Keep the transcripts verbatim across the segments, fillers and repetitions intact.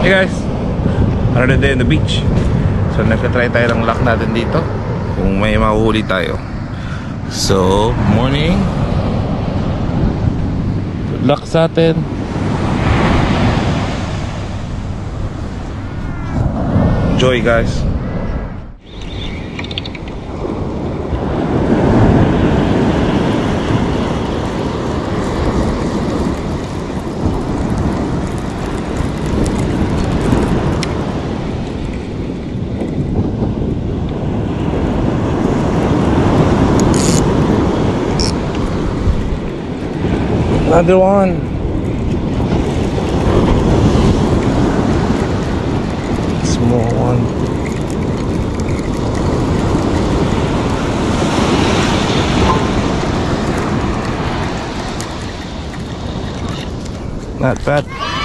Hey guys, another day on the beach. So nagka-try tayo ng luck natin dito, kung may mahuhuli tayo. So, morning. Good luck sa atin. Enjoy guys. Another one. Small one. Not bad.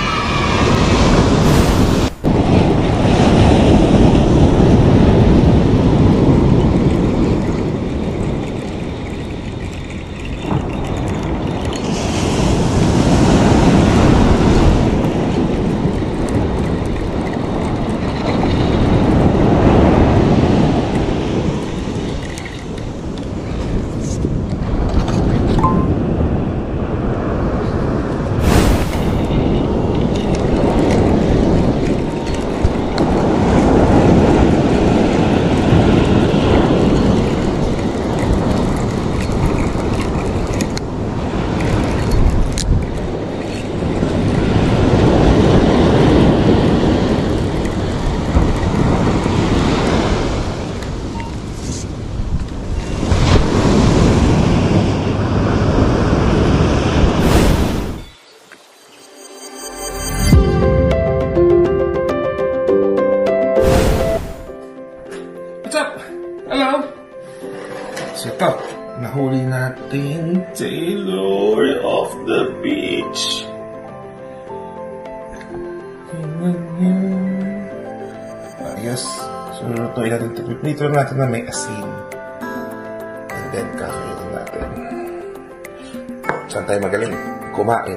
Hello! So ito, nahuli natin Tailor off the beach. Ayos. So lutuin natin ito. Piprito natin na may asin. And then kakainin natin. Saan tayo magaling? Kumain.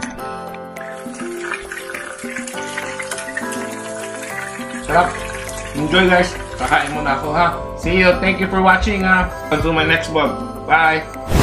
Sarap! Enjoy guys! Kakain muna ako ha. See you. Thank you for watching ha. Until my next vlog. Bye.